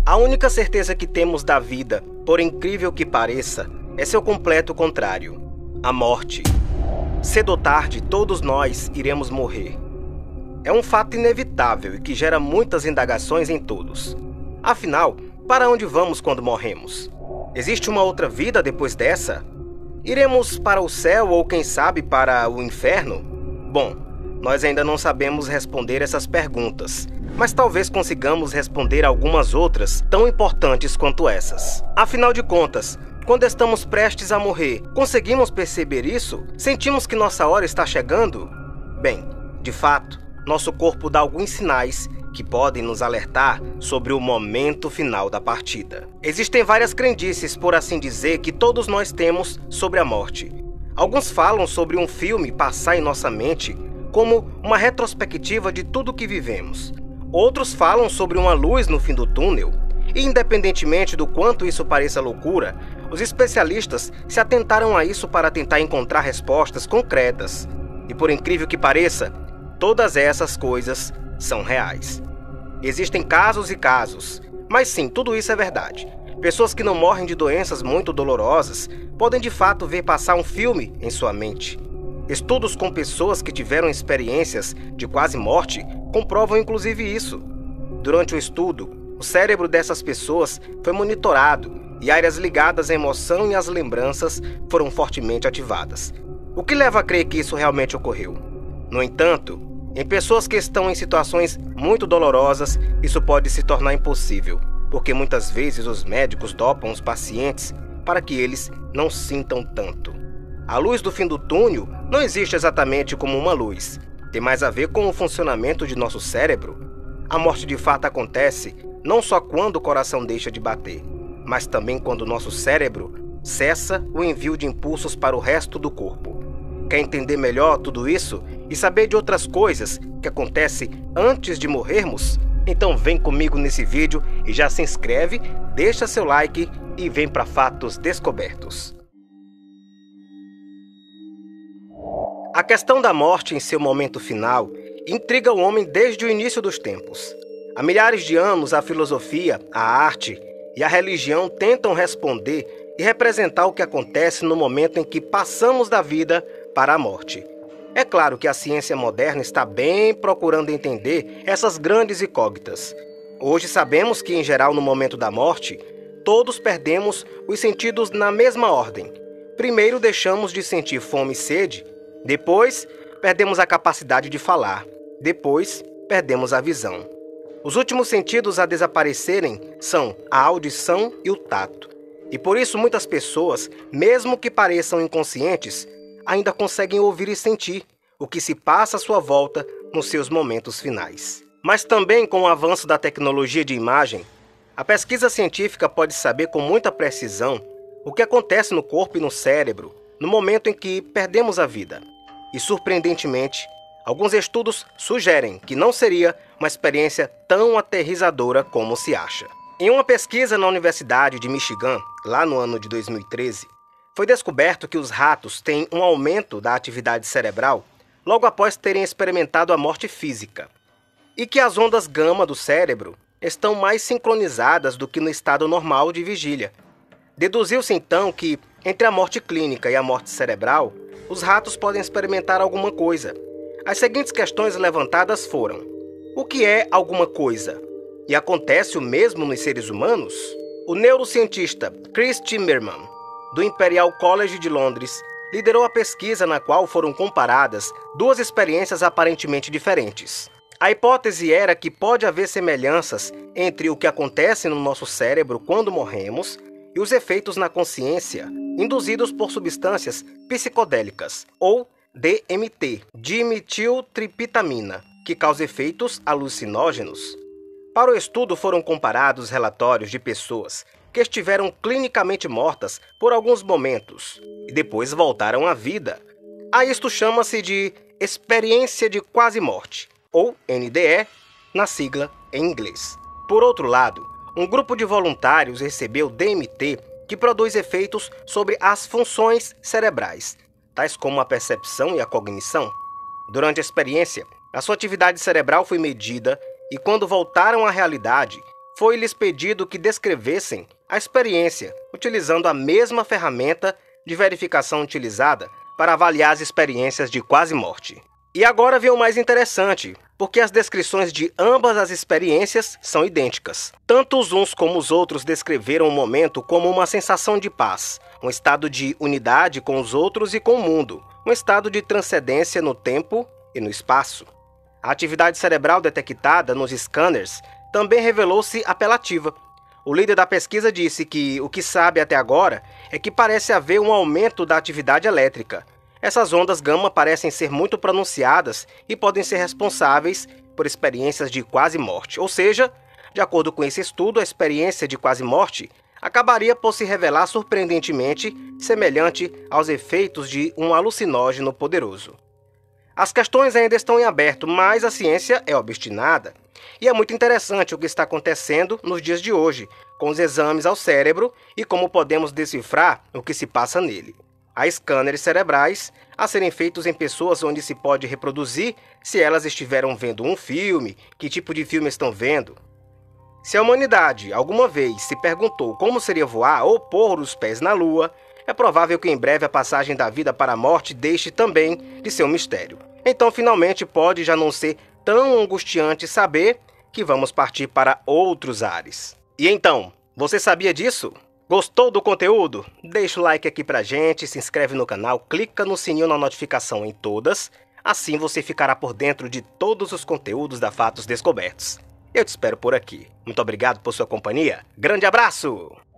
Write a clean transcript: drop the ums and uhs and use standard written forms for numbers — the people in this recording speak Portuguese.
A única certeza que temos da vida, por incrível que pareça, é seu completo contrário: a morte. Cedo ou tarde, todos nós iremos morrer. É um fato inevitável e que gera muitas indagações em todos. Afinal, para onde vamos quando morremos? Existe uma outra vida depois dessa? Iremos para o céu ou, quem sabe, para o inferno? Bom, nós ainda não sabemos responder essas perguntas, mas talvez consigamos responder algumas outras tão importantes quanto essas. Afinal de contas, quando estamos prestes a morrer, conseguimos perceber isso? Sentimos que nossa hora está chegando? Bem, de fato, nosso corpo dá alguns sinais que podem nos alertar sobre o momento final da partida. Existem várias crendices, por assim dizer, que todos nós temos sobre a morte. Alguns falam sobre um filme passar em nossa mente como uma retrospectiva de tudo que vivemos. Outros falam sobre uma luz no fim do túnel. E independentemente do quanto isso pareça loucura, os especialistas se atentaram a isso para tentar encontrar respostas concretas. E por incrível que pareça, todas essas coisas são reais. Existem casos e casos, mas sim, tudo isso é verdade. Pessoas que não morrem de doenças muito dolorosas podem de fato ver passar um filme em sua mente. Estudos com pessoas que tiveram experiências de quase morte comprovam inclusive isso. Durante o estudo, o cérebro dessas pessoas foi monitorado e áreas ligadas à emoção e às lembranças foram fortemente ativadas, o que leva a crer que isso realmente ocorreu. No entanto, em pessoas que estão em situações muito dolorosas, isso pode se tornar impossível, porque muitas vezes os médicos dopam os pacientes para que eles não sintam tanto. A luz do fim do túnel não existe exatamente como uma luz, tem mais a ver com o funcionamento de nosso cérebro. A morte de fato acontece não só quando o coração deixa de bater, mas também quando o nosso cérebro cessa o envio de impulsos para o resto do corpo. Quer entender melhor tudo isso e saber de outras coisas que acontecem antes de morrermos? Então vem comigo nesse vídeo e já se inscreve, deixa seu like e vem para Fatos Descobertos. A questão da morte em seu momento final intriga o homem desde o início dos tempos. Há milhares de anos, a filosofia, a arte e a religião tentam responder e representar o que acontece no momento em que passamos da vida para a morte. É claro que a ciência moderna está bem procurando entender essas grandes incógnitas. Hoje sabemos que, em geral, no momento da morte, todos perdemos os sentidos na mesma ordem. Primeiro deixamos de sentir fome e sede, depois perdemos a capacidade de falar, depois perdemos a visão. Os últimos sentidos a desaparecerem são a audição e o tato. E por isso muitas pessoas, mesmo que pareçam inconscientes, ainda conseguem ouvir e sentir o que se passa à sua volta nos seus momentos finais. Mas também com o avanço da tecnologia de imagem, a pesquisa científica pode saber com muita precisão o que acontece no corpo e no cérebro no momento em que perdemos a vida. E surpreendentemente, alguns estudos sugerem que não seria uma experiência tão aterrizadora como se acha. Em uma pesquisa na Universidade de Michigan, lá no ano de 2013, foi descoberto que os ratos têm um aumento da atividade cerebral logo após terem experimentado a morte física, e que as ondas gama do cérebro estão mais sincronizadas do que no estado normal de vigília. Deduziu-se então que, entre a morte clínica e a morte cerebral, os ratos podem experimentar alguma coisa. As seguintes questões levantadas foram: o que é alguma coisa? E acontece o mesmo nos seres humanos? O neurocientista Chris Timmerman, do Imperial College de Londres, liderou a pesquisa na qual foram comparadas duas experiências aparentemente diferentes. A hipótese era que pode haver semelhanças entre o que acontece no nosso cérebro quando morremos e os efeitos na consciência induzidos por substâncias psicodélicas, ou DMT, dimetiltriptamina, que causa efeitos alucinógenos. Para o estudo foram comparados relatórios de pessoas que estiveram clinicamente mortas por alguns momentos e depois voltaram à vida. A isto chama-se de experiência de quase morte, ou NDE, na sigla em inglês. Por outro lado, um grupo de voluntários recebeu DMT que produz efeitos sobre as funções cerebrais, tais como a percepção e a cognição. Durante a experiência, a sua atividade cerebral foi medida e quando voltaram à realidade, foi-lhes pedido que descrevessem a experiência utilizando a mesma ferramenta de verificação utilizada para avaliar as experiências de quase morte. E agora vem o mais interessante, porque as descrições de ambas as experiências são idênticas. Tanto os uns como os outros descreveram o momento como uma sensação de paz, um estado de unidade com os outros e com o mundo, um estado de transcendência no tempo e no espaço. A atividade cerebral detectada nos scanners também revelou-se apelativa. O líder da pesquisa disse que o que sabe até agora é que parece haver um aumento da atividade elétrica. Essas ondas gama parecem ser muito pronunciadas e podem ser responsáveis por experiências de quase morte. Ou seja, de acordo com esse estudo, a experiência de quase morte acabaria por se revelar surpreendentemente semelhante aos efeitos de um alucinógeno poderoso. As questões ainda estão em aberto, mas a ciência é obstinada. E é muito interessante o que está acontecendo nos dias de hoje, com os exames ao cérebro e como podemos decifrar o que se passa nele. Há scanners cerebrais a serem feitos em pessoas onde se pode reproduzir se elas estiveram vendo um filme, que tipo de filme estão vendo. Se a humanidade alguma vez se perguntou como seria voar ou pôr os pés na Lua, é provável que em breve a passagem da vida para a morte deixe também de ser um mistério. Então, finalmente, pode já não ser tão angustiante saber que vamos partir para outros ares. E então, você sabia disso? Gostou do conteúdo? Deixa o like aqui pra gente, se inscreve no canal, clica no sininho na notificação em todas, assim você ficará por dentro de todos os conteúdos da Fatos Descobertos. Eu te espero por aqui. Muito obrigado por sua companhia. Grande abraço!